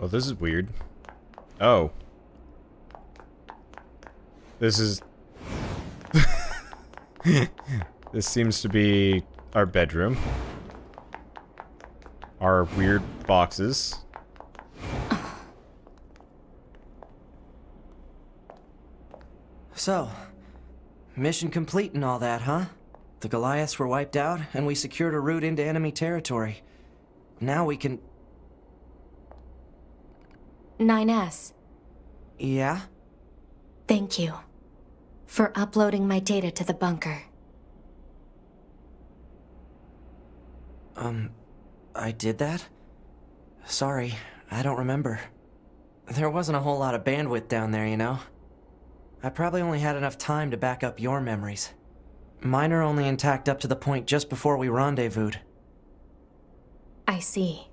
Well, this is weird. Oh. This is... This seems to be our bedroom. Our weird boxes. So, mission complete and all that, huh? The Goliaths were wiped out, and we secured a route into enemy territory. Now we can... 9S. Yeah? Thank you for uploading my data to the bunker. I did that? Sorry, I don't remember. There wasn't a whole lot of bandwidth down there, you know? I probably only had enough time to back up your memories. Mine are only intact up to the point just before we rendezvoused. I see.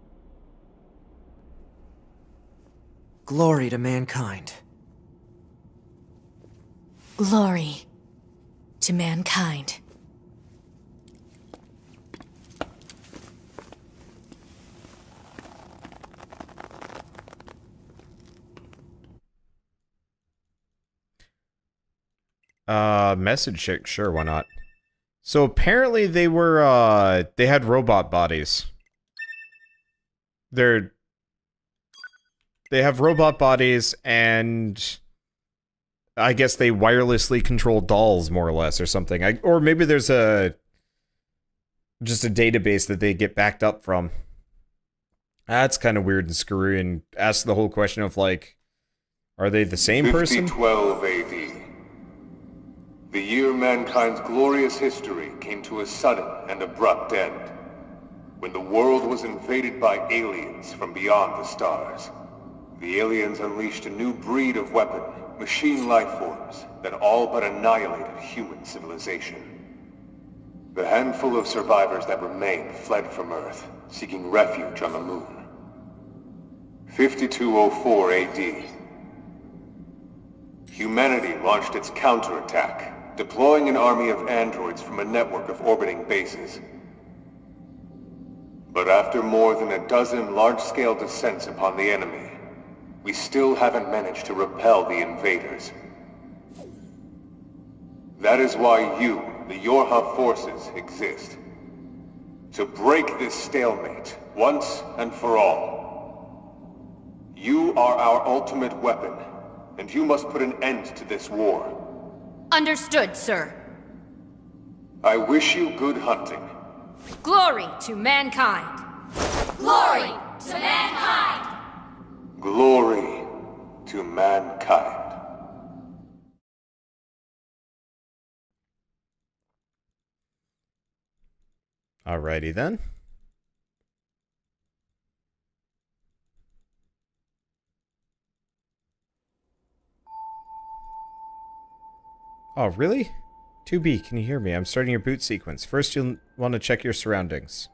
Glory to mankind. Glory to mankind. Message check, sure, why not? So apparently they were, they had robot bodies. They have robot bodies, and I guess they wirelessly control dolls, more or less, or something. Or maybe there's just a database that they get backed up from. That's kind of weird and screwy, and asks the whole question of, like, are they the same person? 5012 AD. The year mankind's glorious history came to a sudden and abrupt end, when the world was invaded by aliens from beyond the stars. The aliens unleashed a new breed of weapon, machine lifeforms, that all but annihilated human civilization. The handful of survivors that remained fled from Earth, seeking refuge on the moon. 5204 AD. Humanity launched its counterattack, deploying an army of androids from a network of orbiting bases. But after more than a dozen large-scale descents upon the enemy, we still haven't managed to repel the invaders. That is why you, the YoRHa forces, exist. To break this stalemate, once and for all. You are our ultimate weapon, and you must put an end to this war. Understood, sir. I wish you good hunting. Glory to mankind. Glory to mankind. Glory to mankind. Alrighty then. Oh, really? 2B, can you hear me? I'm starting your boot sequence. First, you'll want to check your surroundings.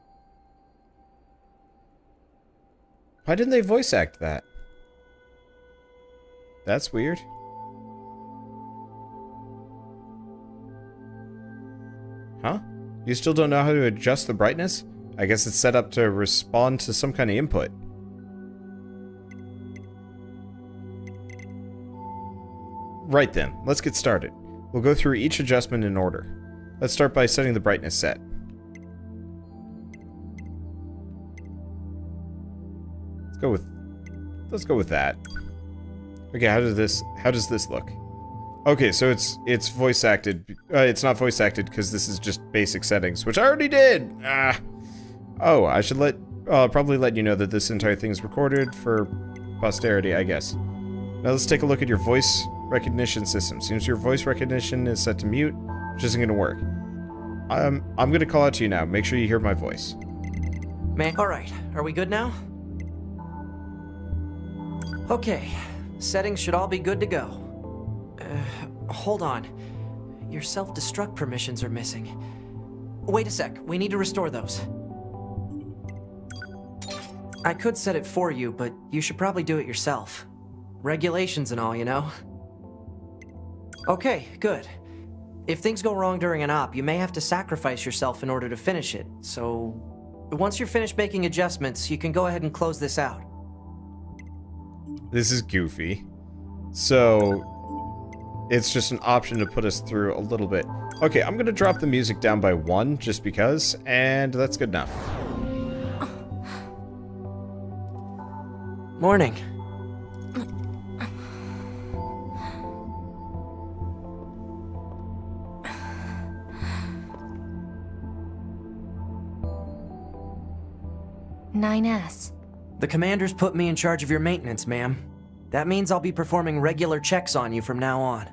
Why didn't they voice act that? That's weird. Huh? You still don't know how to adjust the brightness? I guess it's set up to respond to some kind of input. Right then, let's get started. We'll go through each adjustment in order. Let's start by setting the brightness set. Let's go with that. Okay, how does this look? Okay, so it's voice acted. It's not voice acted because this is just basic settings, which I already did. Oh, I should probably let you know that this entire thing is recorded for posterity, I guess. Now let's take a look at your voice recognition system. Seems your voice recognition is set to mute, which isn't gonna work. I'm gonna call out to you now. Make sure you hear my voice. Man, alright, are we good now? Okay, settings should all be good to go. Hold on. Your self-destruct permissions are missing. Wait a sec, we need to restore those. I could set it for you, but you should probably do it yourself. Regulations and all, you know? Okay, good. If things go wrong during an op, you may have to sacrifice yourself in order to finish it, so... Once you're finished making adjustments, you can go ahead and close this out. This is goofy. So, it's just an option to put us through a little bit. Okay, I'm gonna drop the music down by 1, just because, and that's good enough. Morning. NieR. The commander's put me in charge of your maintenance, ma'am. That means I'll be performing regular checks on you from now on.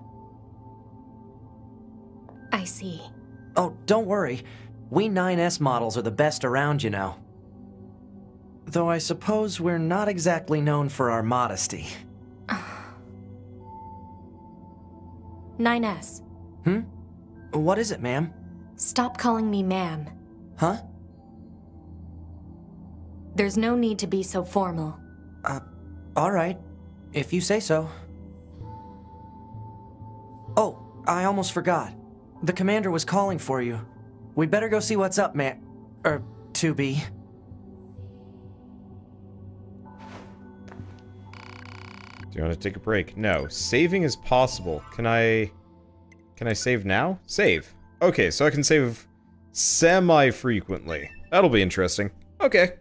I see. Oh, don't worry. We 9S models are the best around, you know. Though I suppose we're not exactly known for our modesty. NieR. What is it, ma'am? Stop calling me ma'am. Huh? There's no need to be so formal. Alright. If you say so. Oh, I almost forgot. The commander was calling for you. We'd better go see what's up, 2B. Do you want to take a break? No. Saving is possible. Can I save now? Save. Okay, so I can save semi-frequently. That'll be interesting. Okay.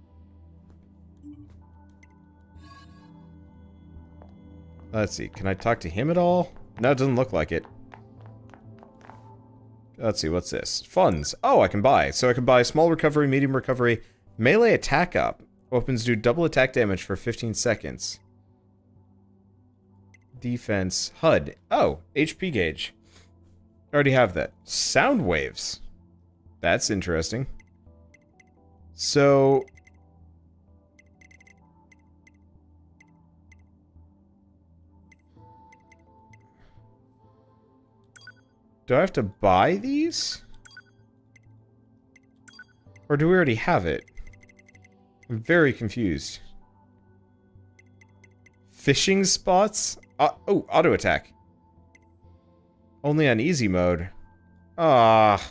Let's see, can I talk to him at all? No, it doesn't look like it. Let's see, what's this? Funds. Oh, I can buy. So I can buy small recovery, medium recovery, melee attack up. Weapons do double attack damage for 15 seconds. Defense. HUD. Oh, HP gauge. I already have that. Sound waves. That's interesting. So... do I have to buy these? Or do we already have it? I'm very confused. Fishing spots? Oh, auto attack. Only on easy mode. Ah.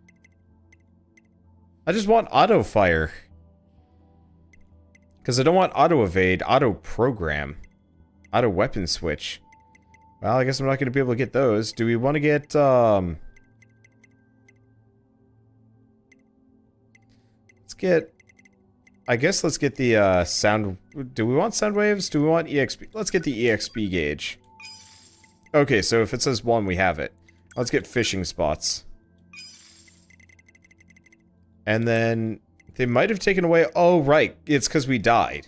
I just want auto fire. Because I don't want auto evade, auto program, auto weapon switch. Well, I guess I'm not going to be able to get those. Do we want to get, let's get... I guess let's get the, sound... do we want sound waves? Do we want EXP? Let's get the EXP gauge. Okay, so if it says 1, we have it. Let's get fishing spots. And then... they might have taken away... oh, right. It's because we died.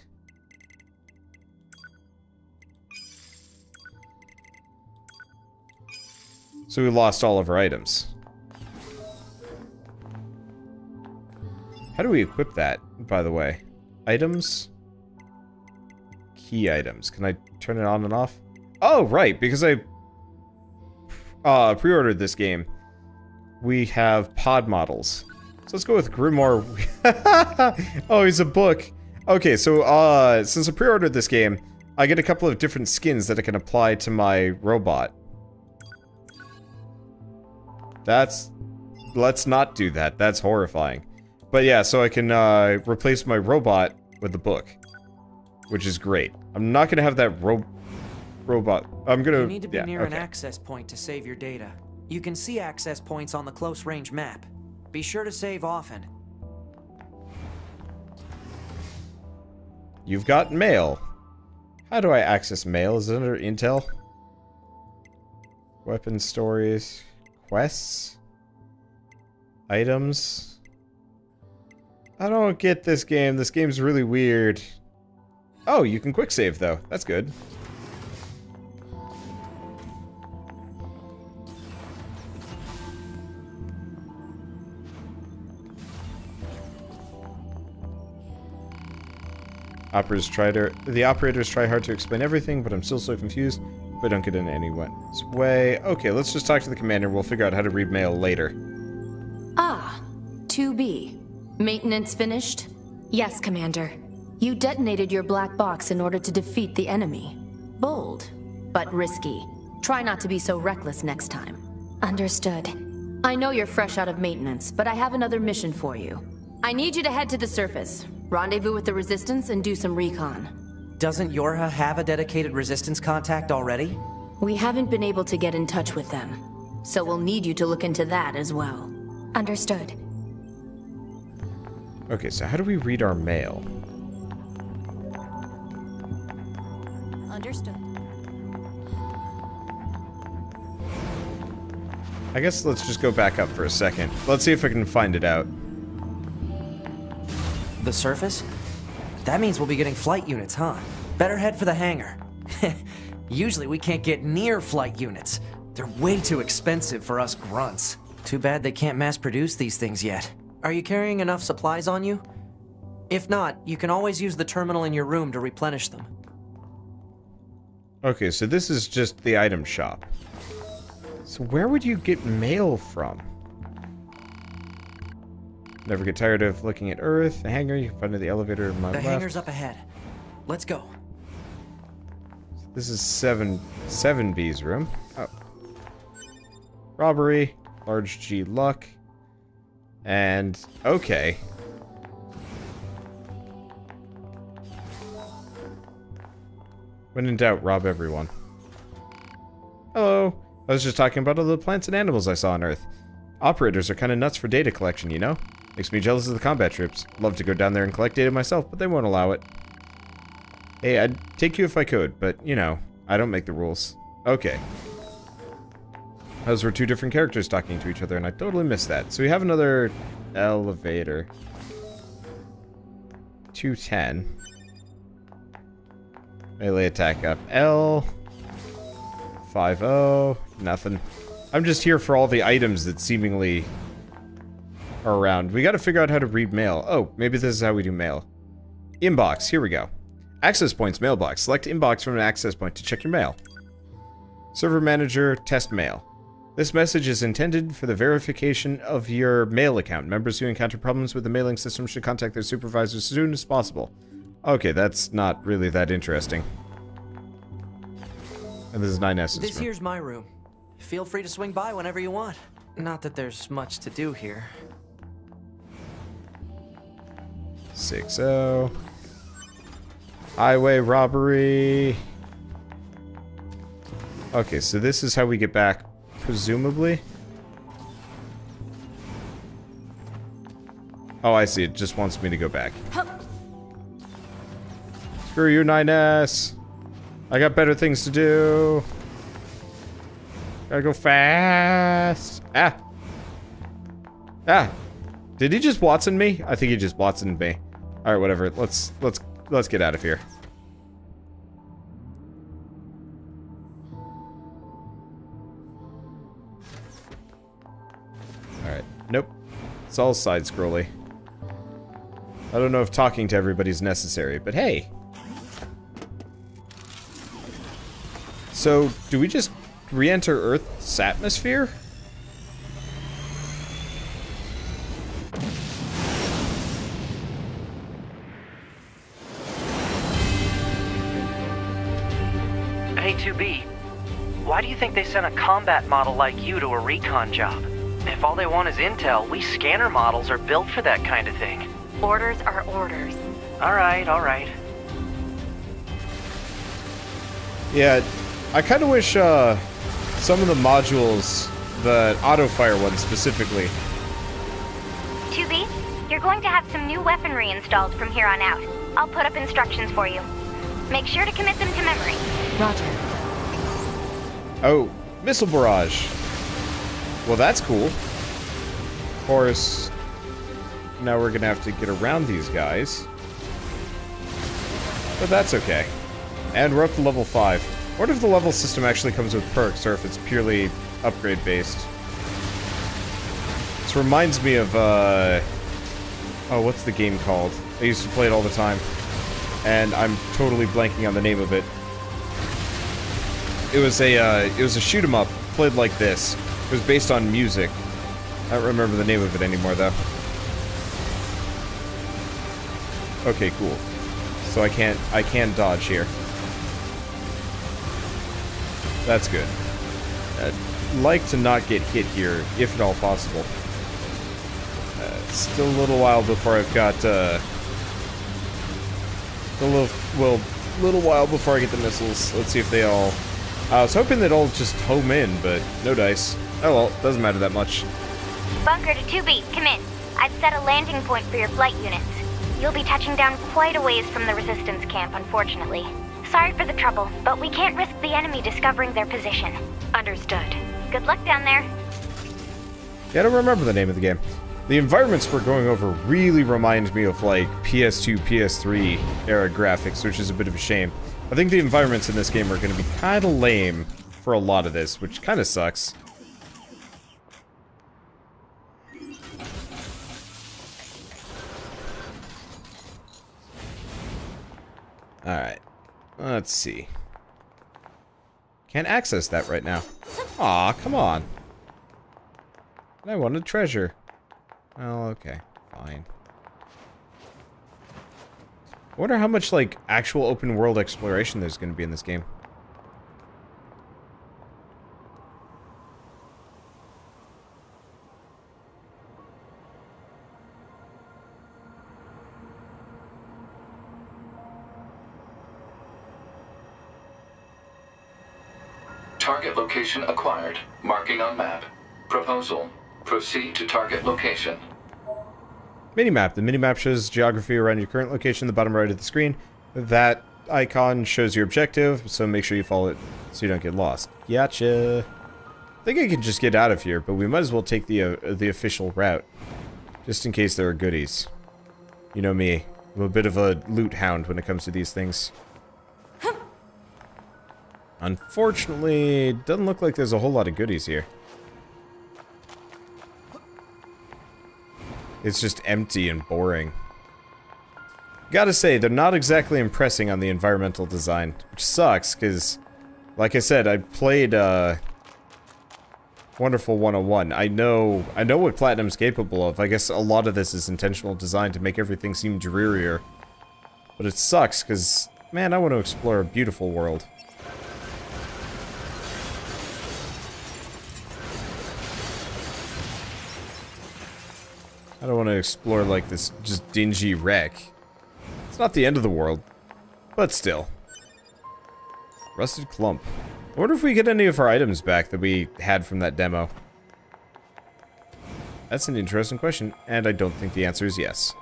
So we lost all of our items. How do we equip that, by the way? Items? Key items. Can I turn it on and off? Oh, right, because I pre-ordered this game. We have pod models. So let's go with Grimoire. Oh, he's a book. Okay, so since I pre-ordered this game, I get a couple of different skins that I can apply to my robot. Let's not do that. That's horrifying. But yeah, so I can replace my robot with the book, which is great. I'm not gonna have that robot. I'm gonna. You need to be near an access point to save your data. You can see access points on the close range map. Be sure to save often. You've got mail. How do I access mail? Is it under intel? Weapon stories. Quests? Items? I don't get this game. This game's really weird. Oh, you can quick save though. That's good. The operators try hard to explain everything, but I'm still so confused. But don't get in anyone's way. Okay, let's just talk to the commander. We'll figure out how to read mail later. Ah, 2B. Maintenance finished? Yes, Commander. You detonated your black box in order to defeat the enemy. Bold, but risky. Try not to be so reckless next time. Understood. I know you're fresh out of maintenance, but I have another mission for you. I need you to head to the surface, rendezvous with the Resistance, and do some recon. Doesn't YoRHa have a dedicated resistance contact already? We haven't been able to get in touch with them, so we'll need you to look into that as well. Understood. Okay, so how do we read our mail? Understood. I guess let's just go back up for a second. Let's see if I can find it out. The surface? That means we'll be getting flight units, huh? Better head for the hangar. Usually we can't get near flight units. They're way too expensive for us grunts. Too bad they can't mass produce these things yet. Are you carrying enough supplies on you? If not, you can always use the terminal in your room to replenish them. Okay, so this is just the item shop. So where would you get mail from? Never get tired of looking at Earth. The hangar, you can find the elevator on my left. The hangar's up ahead. Let's go. This is 7B's room. Oh. Robbery, large G luck, and okay. When in doubt, rob everyone. Hello. I was just talking about all the plants and animals I saw on Earth. Operators are kind of nuts for data collection, you know? Makes me jealous of the combat troops. Love to go down there and collect data myself, but they won't allow it. Hey, I'd take you if I could, but, you know, I don't make the rules. Okay. Those were two different characters talking to each other, and I totally missed that. So we have another elevator. 210. Melee attack up. L. 50. Nothing. I'm just here for all the items that seemingly are around. We gotta figure out how to read mail. Oh, maybe this is how we do mail. Inbox. Here we go. Access points, mailbox. Select inbox from an access point to check your mail. Server manager, test mail. This message is intended for the verification of your mail account. Members who encounter problems with the mailing system should contact their supervisors as soon as possible. Okay, that's not really that interesting. And this is 9S's This room. here's my room. Feel free to swing by whenever you want. Not that there's much to do here. 60. Highway robbery. Okay, so this is how we get back, presumably. Oh, I see. It just wants me to go back. Screw you, 9S. I got better things to do. Gotta go fast. Ah. Ah. Did he just Watson me? I think he just Watsoned me. All right, whatever. Let's get out of here. All right. Nope. It's all side scrolly. I don't know if talking to everybody's necessary, but hey. So, do we just re-enter Earth's atmosphere? Hey, 2B. Why do you think they sent a combat model like you to a recon job? If all they want is intel, we scanner models are built for that kind of thing. Orders are orders. Alright, alright. Yeah, I kind of wish some of the modules, the auto-fire ones specifically. 2B, you're going to have some new weaponry installed from here on out. I'll put up instructions for you. Make sure to commit them to memory. Roger. Oh, missile barrage. Well, that's cool. Of course, now we're gonna have to get around these guys. But that's okay. And we're up to level 5. I wonder if the level system actually comes with perks, or if it's purely upgrade-based. This reminds me of, oh, what's the game called? I used to play it all the time. And I'm totally blanking on the name of it. It was a shoot 'em up, played like this. It was based on music. I don't remember the name of it anymore, though. Okay, cool. So I can dodge here. That's good. I'd like to not get hit here, if at all possible. Still a little while before I've got, well, little while before I get the missiles. Let's see if they all... I was hoping they'd all just home in, but no dice. Oh well, doesn't matter that much. Bunker to 2B, come in. I've set a landing point for your flight units. You'll be touching down quite a ways from the resistance camp, unfortunately. Sorry for the trouble, but we can't risk the enemy discovering their position. Understood. Good luck down there. Yeah, I don't remember the name of the game. The environments we're going over really remind me of, like, PS2, PS3 era graphics, which is a bit of a shame. I think the environments in this game are going to be kind of lame for a lot of this, which kind of sucks. Alright. Let's see. Can't access that right now. Aw, come on. I wanted treasure. Well, okay. Fine. I wonder how much, like, actual open world exploration there's going to be in this game. Target location acquired. Marking on map. Proposal. Proceed to target location. Minimap. The minimap shows geography around your current location in the bottom right of the screen. That icon shows your objective, so make sure you follow it so you don't get lost. Gotcha. I think I can just get out of here, but we might as well take the official route. Just in case there are goodies. You know me. I'm a bit of a loot hound when it comes to these things. Unfortunately, it doesn't look like there's a whole lot of goodies here. It's just empty and boring. Gotta say, they're not exactly impressing on the environmental design, which sucks, because, like I said, I played, Wonderful 101. I know what Platinum's capable of. I guess a lot of this is intentional design to make everything seem drearier. But it sucks, because, man, I want to explore a beautiful world. I don't want to explore, like, this just dingy wreck. It's not the end of the world, but still. Rusted clump. I wonder if we get any of our items back that we had from that demo. That's an interesting question, and I don't think the answer is yes.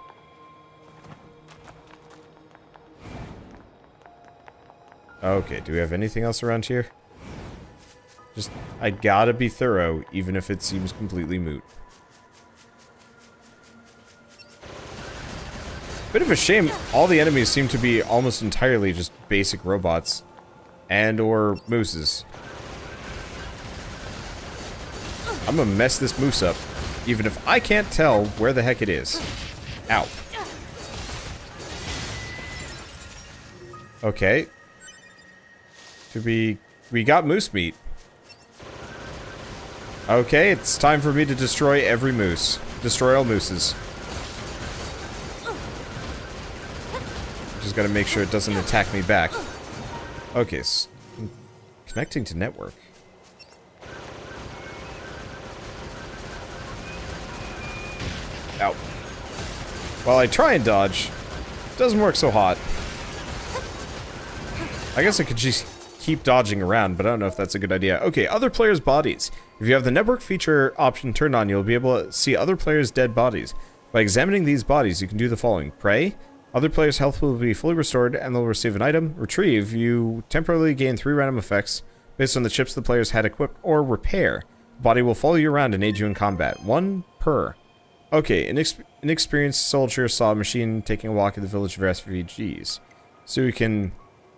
Okay, do we have anything else around here? Just, I gotta be thorough, even if it seems completely moot. Bit of a shame, all the enemies seem to be almost entirely just basic robots. And or mooses. I'm gonna mess this moose up, even if I can't tell where the heck it is. Ow. Okay. We got moose meat. Okay, it's time for me to destroy every moose. Destroy all mooses. Just gotta make sure it doesn't attack me back. Okay, connecting to network. Ow. While I try and dodge, it doesn't work so hot. I guess I could just keep dodging around, but I don't know if that's a good idea. Okay, other players' bodies. If you have the network feature option turned on, you'll be able to see other players' dead bodies. By examining these bodies, you can do the following. Pray. Other players' health will be fully restored, and they'll receive an item. Retrieve. You temporarily gain 3 random effects based on the chips the players had equipped. Or repair. The body will follow you around and aid you in combat. 1 per. Okay, an inexperienced soldier saw a machine taking a walk in the village of refugees. So we can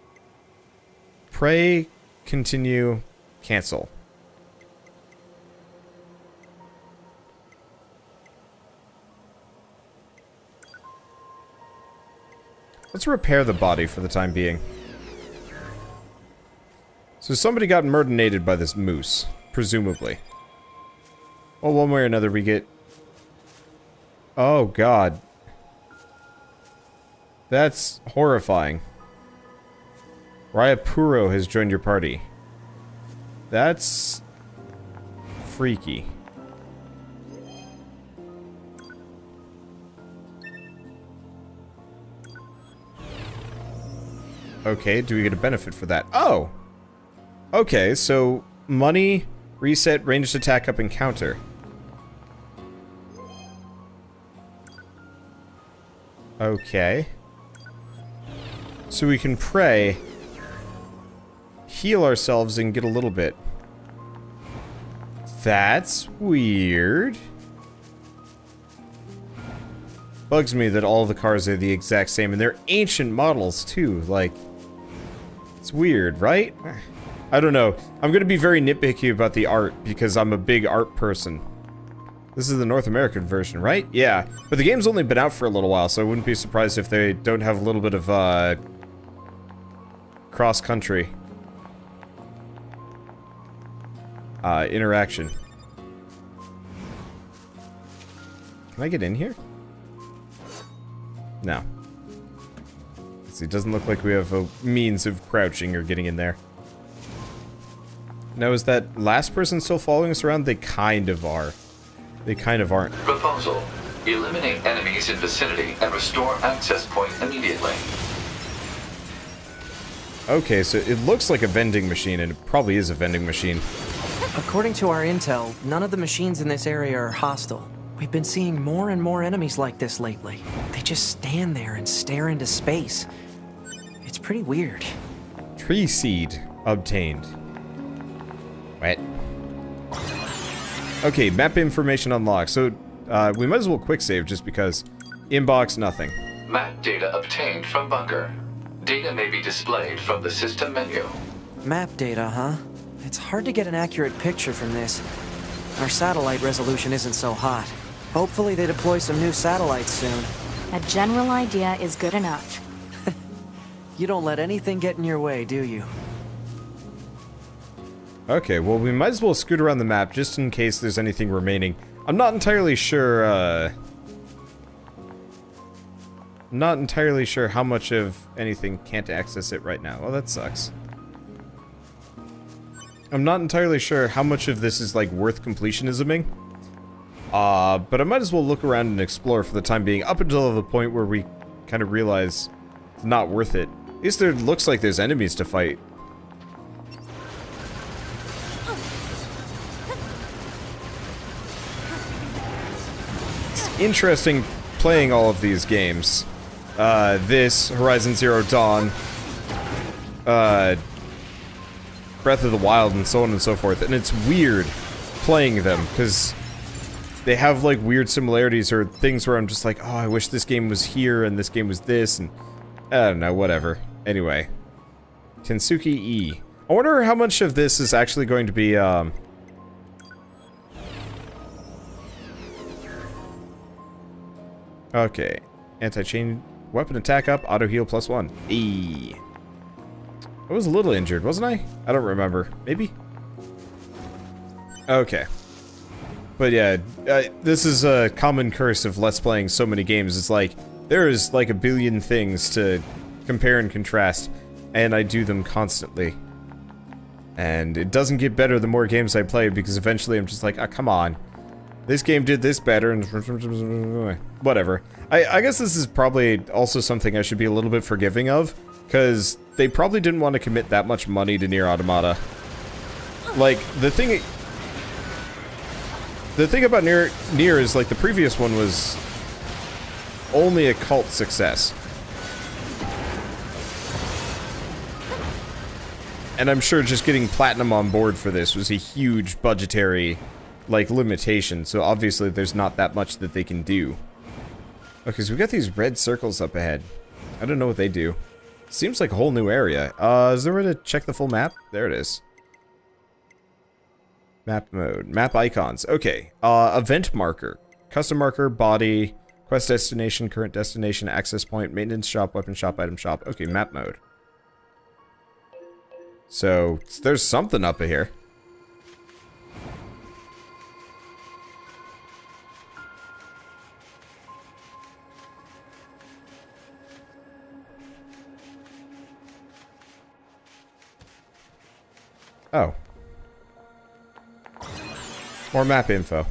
pray, continue, cancel. Let's repair the body for the time being. So somebody got murdered by this moose, presumably. Well, one way or another we get... Oh, God. That's horrifying. Ryapuro has joined your party. That's... freaky. Okay, do we get a benefit for that? Oh! Okay, so money, reset, ranged attack up, and counter. Okay. So we can pray, heal ourselves, and get a little bit. That's weird. Bugs me that all the cars are the exact same, and they're ancient models, too. Like, it's weird, right? I don't know. I'm gonna be very nitpicky about the art, because I'm a big art person. This is the North American version, right? Yeah. But the game's only been out for a little while, so I wouldn't be surprised if they don't have a little bit of, cross-country interaction. Can I get in here? No. See, it doesn't look like we have a means of crouching or getting in there. Now, is that last person still following us around? They kind of are. They kind of aren't. Proposal. Eliminate enemies in vicinity and restore access point immediately. Okay, so it looks like a vending machine, and it probably is a vending machine. According to our intel, none of the machines in this area are hostile. We've been seeing more and more enemies like this lately. They just stand there and stare into space. It's pretty weird. Tree seed obtained. What? Okay, map information unlocked. So, we might as well quick save just because. Inbox, nothing. Map data obtained from bunker. Data may be displayed from the system menu. Map data, huh? It's hard to get an accurate picture from this. Our satellite resolution isn't so hot. Hopefully they deploy some new satellites soon. A general idea is good enough. You don't let anything get in your way, do you? Okay, well, we might as well scoot around the map just in case there's anything remaining. I'm not entirely sure, how much of anything can't access it right now. Well, that sucks. I'm not entirely sure how much of this is, like, worth completionisming. But I might as well look around and explore for the time being, up until the point where we kind of realize it's not worth it. At least there looks like there's enemies to fight. It's interesting playing all of these games. This, Horizon Zero Dawn, Breath of the Wild, and so on and so forth. And it's weird playing them, because they have, like, weird similarities or things where I'm just like, oh, I wish this game was here and this game was this, and I don't know, whatever. Anyway. Tensuki E. I wonder how much of this is actually going to be, okay. Anti-chain weapon attack up, auto heal +1. E. I was a little injured, wasn't I? I don't remember. Maybe? Okay. But yeah, this is a common curse of Let's Playing so many games. It's like, there is like a billion things to compare and contrast, and I do them constantly. And it doesn't get better the more games I play, because eventually I'm just like, ah, come on. This game did this better, and whatever. I guess this is probably also something I should be a little bit forgiving of, because they probably didn't want to commit that much money to NieR Automata. Like, the thing about NieR is, like, the previous one was only a cult success. And I'm sure just getting Platinum on board for this was a huge budgetary, like, limitation, so obviously there's not that much that they can do. Okay, so we got these red circles up ahead. I don't know what they do. Seems like a whole new area. Is there a way to check the full map? There it is. Map mode. Map icons. Okay. Event marker. Custom marker, body, quest destination, current destination, access point, maintenance shop, weapon shop, item shop. Okay, map mode. So, there's something up here. Oh. More map info.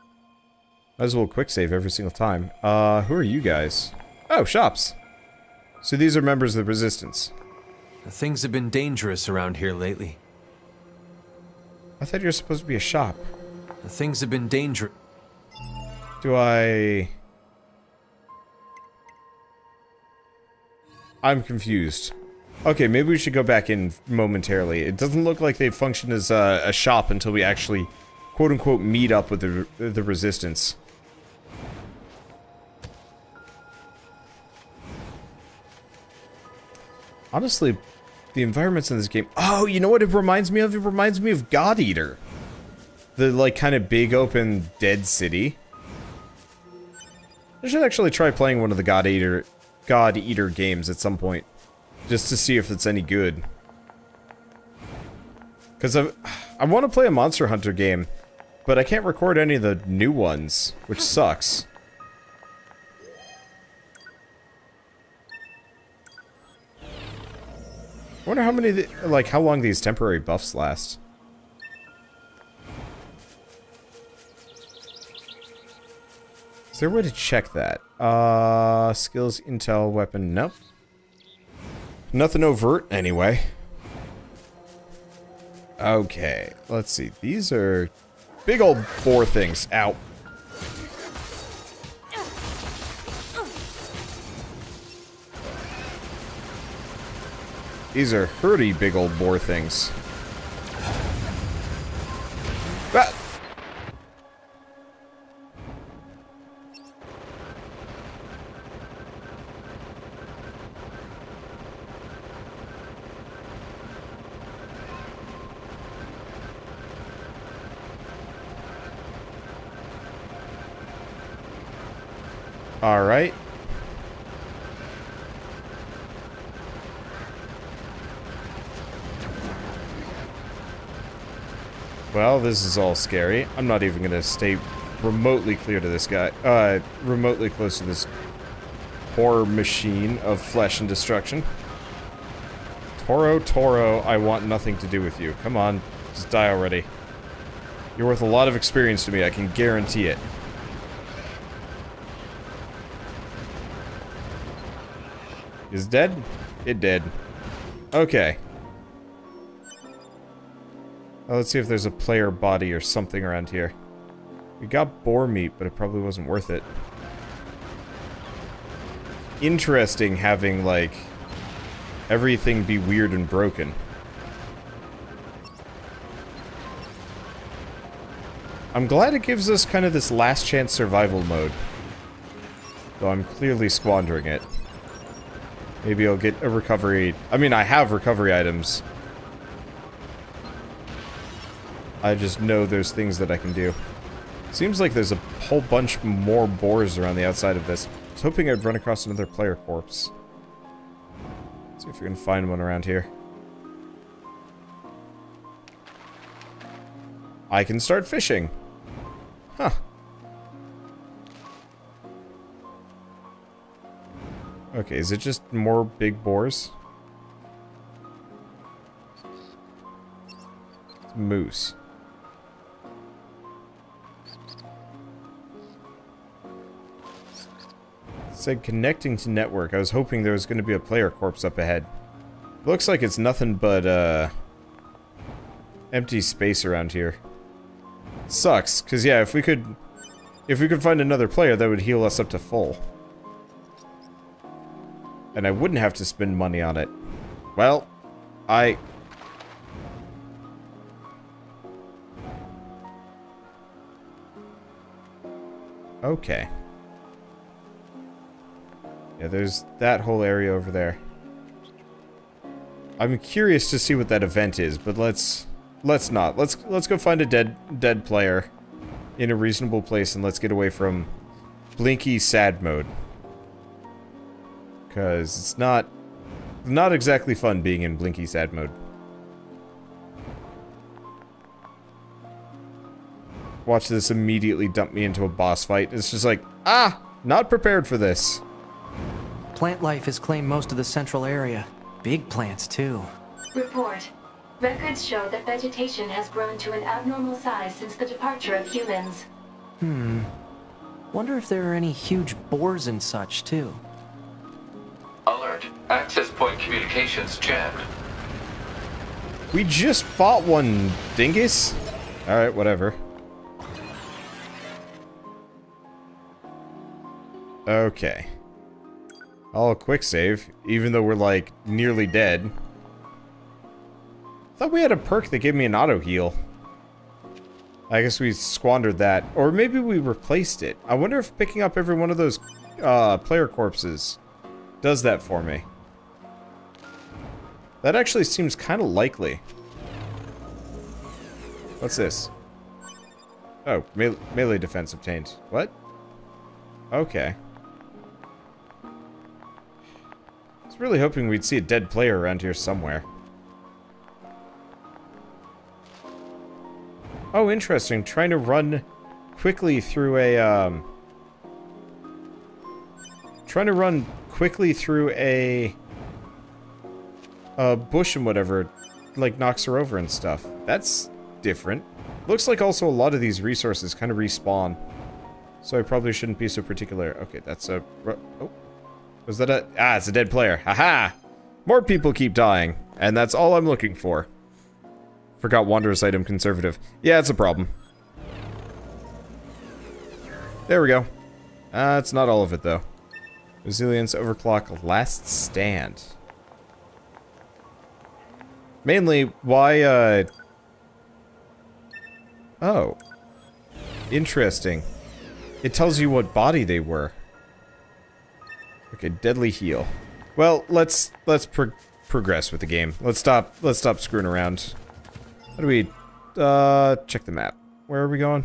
Might as well quick save every single time. Who are you guys? Oh, shops. So these are members of the Resistance. Things have been dangerous around here lately. I thought you were supposed to be a shop. Things have been dangerous. Do I... I'm confused. Okay, maybe we should go back in momentarily. It doesn't look like they function as a shop until we actually, quote-unquote, meet up with the Resistance. Honestly, the environments in this game... Oh, you know what it reminds me of? It reminds me of God Eater. The, like, kind of big, open, dead city. I should actually try playing one of the God Eater games at some point. Just to see if it's any good. Because I want to play a Monster Hunter game, but I can't record any of the new ones, which sucks. I wonder how many, like, how long these temporary buffs last. Is there a way to check that? Skills, intel, weapon, nope. Nothing overt, anyway. Okay, let's see. These are big old boar things. Ow. These are hurty big old boar things. Ah! All right. Well, this is all scary. I'm not even gonna stay remotely clear to this guy. Remotely close to this horror machine of flesh and destruction. Toro, I want nothing to do with you. Come on, just die already. You're worth a lot of experience to me, I can guarantee it. Is it dead? It did. Okay. Well, let's see if there's a player body or something around here. We got boar meat, but it probably wasn't worth it. Interesting having, like, everything be weird and broken. I'm glad it gives us kind of this last chance survival mode. Though I'm clearly squandering it. Maybe I'll get a recovery... I mean, I have recovery items. I just know there's things that I can do. Seems like there's a whole bunch more boars around the outside of this. I was hoping I'd run across another player corpse. Let's see if we can find one around here. I can start fishing. Huh. Okay, is it just more big boars? It's moose. It said connecting to network. I was hoping there was going to be a player corpse up ahead. Looks like it's nothing but, empty space around here. Sucks, because yeah, if we could find another player, that would heal us up to full. And I wouldn't have to spend money on it. Well, okay. Yeah, there's that whole area over there. I'm curious to see what that event is, but let's not. Let's go find a dead player in a reasonable place, and let's get away from Blinky sad mode. Because it's not exactly fun being in Blinky sad mode. Watch this immediately dump me into a boss fight. It's just like, not prepared for this. Plant life has claimed most of the central area. Big plants, too. Report. Records show that vegetation has grown to an abnormal size since the departure of humans. Wonder if there are any huge boars and such, too. Alert. acquired. Access point communications jammed. We just fought one, dingus. Alright, whatever. Okay. I'll quick save, even though we're like nearly dead. I thought we had a perk that gave me an auto heal. I guess we squandered that. Or maybe we replaced it. I wonder if picking up every one of those player corpses does that for me. That actually seems kind of likely. What's this? Oh, melee defense obtained. What? Okay. I was really hoping we'd see a dead player around here somewhere. Oh, interesting. Trying to run quickly through a, bush and whatever, like, knocks her over and stuff. That's different. Looks like also a lot of these resources kind of respawn. So I probably shouldn't be so particular. Okay, that's a... Oh. Was that a... Ah, it's a dead player. Haha! More people keep dying. And that's all I'm looking for. Forgot Wanderer's item conservative. Yeah, it's a problem. There we go. It's not all of it, though. Resilience, overclock, last stand. Mainly, why, Oh. Interesting. It tells you what body they were. Okay, deadly heal. Well, let's progress with the game. Let's stop screwing around. How do we, check the map. Where are we going?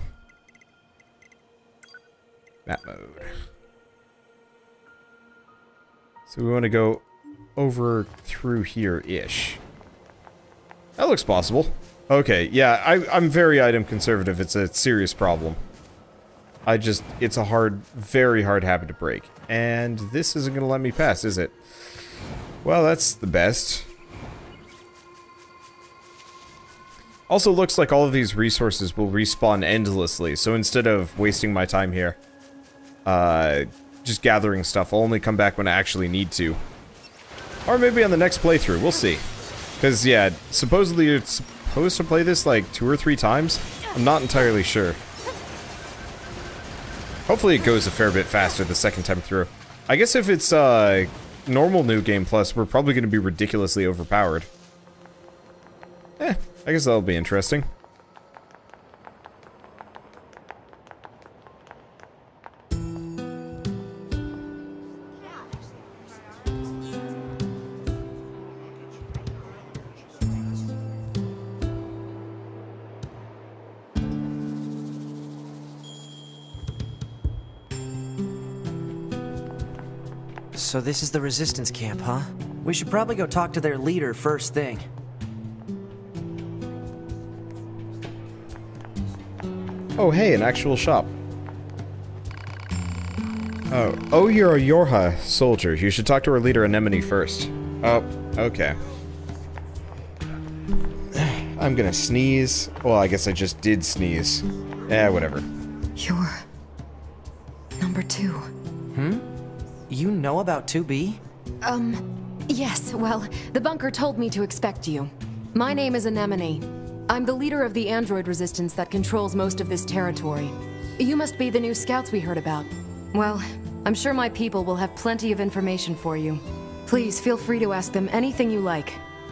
Map mode. So we want to go over through here-ish. That looks possible. Okay, yeah, I'm very item conservative. It's a serious problem. It's a very hard habit to break. And this isn't gonna let me pass, is it? Well, that's the best. Also looks like all of these resources will respawn endlessly, so instead of wasting my time here, just gathering stuff, I'll only come back when I actually need to. Or maybe on the next playthrough, we'll see. Because, yeah, supposedly you're supposed to play this like 2 or 3 times. I'm not entirely sure. Hopefully it goes a fair bit faster the second time through. I guess if it's, normal New Game Plus, we're probably going to be ridiculously overpowered. I guess that'll be interesting. So this is the resistance camp, huh? We should probably go talk to their leader first thing. Oh, hey, an actual shop. Oh, you're a YoRHa soldier. You should talk to our leader, Anemone, first. Oh, okay. I'm gonna sneeze. Well, I guess I just did sneeze. Eh, whatever. You're... number 2. Hmm? You know about 2B? Yes, well, the bunker told me to expect you. My name is Anemone. I'm the leader of the android resistance that controls most of this territory. You must be the new scouts we heard about. Well, I'm sure my people will have plenty of information for you. Please feel free to ask them anything you like.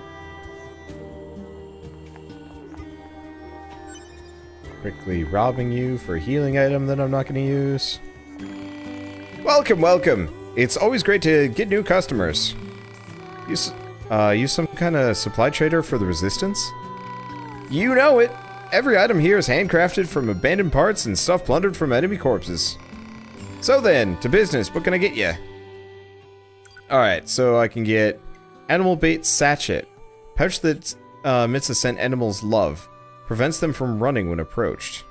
Quickly robbing you for a healing item that I'm not going to use. Welcome, welcome! It's always great to get new customers. You some kind of supply trader for the Resistance? You know it! Every item here is handcrafted from abandoned parts and stuff plundered from enemy corpses. So then, to business, what can I get you? Alright, so I can get animal bait sachet. Pouch that emits a scent animals love. Prevents them from running when approached.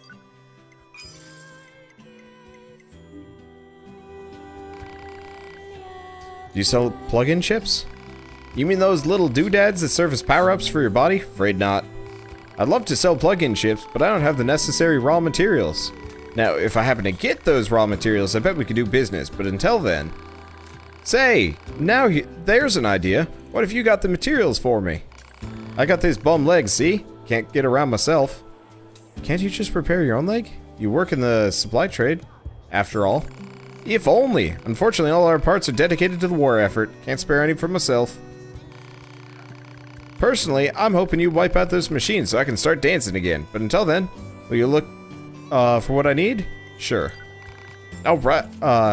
Do you sell plug-in chips? You mean those little doodads that serve as power-ups for your body? Afraid not. I'd love to sell plug-in chips, but I don't have the necessary raw materials. Now, if I happen to get those raw materials, I bet we could do business, but until then... Say, now there's an idea. What if you got the materials for me? I got these bum legs, see? Can't get around myself. Can't you just repair your own leg? You work in the supply trade, after all. If only! Unfortunately, all our parts are dedicated to the war effort. Can't spare any for myself. Personally, I'm hoping you wipe out those machines so I can start dancing again. But until then, will you look for what I need? Sure. Alright.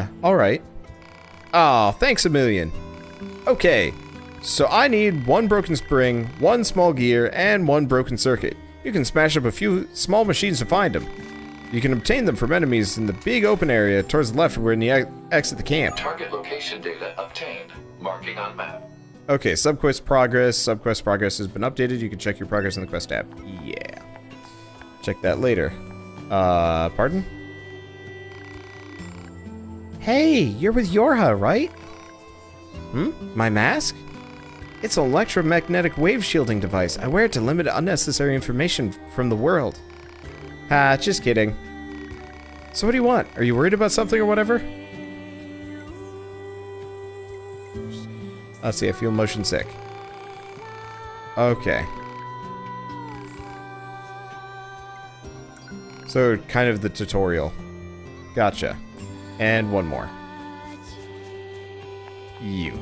Aw, thanks a million. Okay, so I need 1 broken spring, 1 small gear, and 1 broken circuit. You can smash up a few small machines to find them. You can obtain them from enemies in the big open area towards the left when you exit the camp. Target location data obtained. Marking on map. Okay, subquest progress. Subquest progress has been updated. You can check your progress in the quest tab. Yeah. Check that later. Pardon? Hey, you're with YoRHa, right? My mask? It's an electromagnetic wave shielding device. I wear it to limit unnecessary information from the world. Ah, just kidding. So what do you want? Are you worried about something or whatever? Let's see, I feel motion sick. Okay. So, kind of the tutorial. Gotcha. And 1 more. You.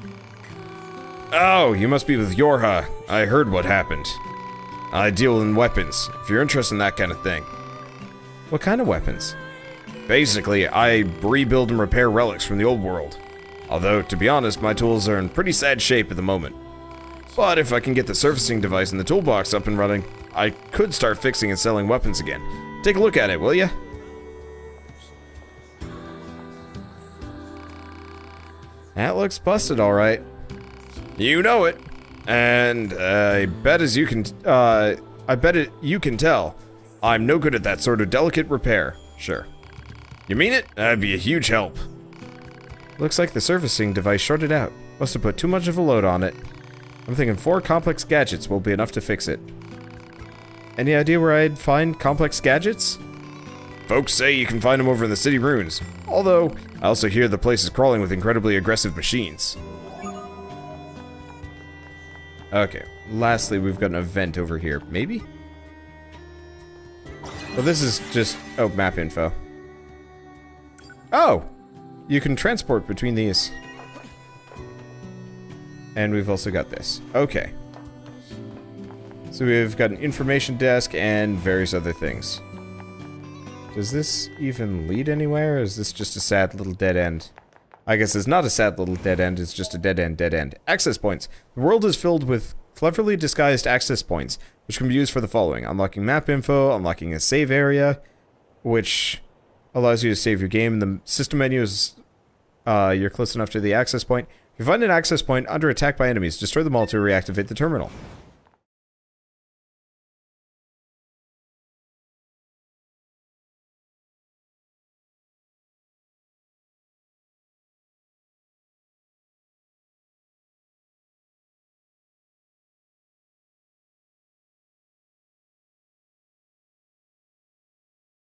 Oh, you must be with YoRHa. I heard what happened. I deal in weapons, if you're interested in that kind of thing. What kind of weapons? Basically, I rebuild and repair relics from the old world. Although, to be honest, my tools are in pretty sad shape at the moment. But if I can get the surfacing device in the toolbox up and running, I could start fixing and selling weapons again. Take a look at it, will ya? That looks busted, alright. You know it. And, I bet you can tell. I'm no good at that sort of delicate repair. Sure. You mean it? That'd be a huge help. Looks like the surfacing device shorted out. Must have put too much of a load on it. I'm thinking 4 complex gadgets will be enough to fix it. Any idea where I'd find complex gadgets? Folks say you can find them over in the city ruins. Although, I also hear the place is crawling with incredibly aggressive machines. Okay, lastly, we've got an event over here. Maybe? Well, this is just... oh, map info. Oh! You can transport between these. And we've also got this. Okay. So we've got an information desk and various other things. Does this even lead anywhere, or is this just a sad little dead end? I guess it's not a sad little dead end, it's just a dead end, dead end. Access points. The world is filled with cleverly disguised access points, which can be used for the following. Unlocking map info, unlocking a save area, which allows you to save your game. The system menu is, you're close enough to the access point. If you find an access point under attack by enemies, destroy them all to reactivate the terminal.